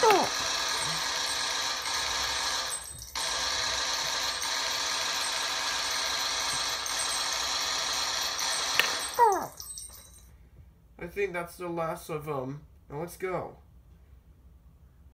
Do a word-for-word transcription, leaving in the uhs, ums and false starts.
I think that's the last of them. Now let's go.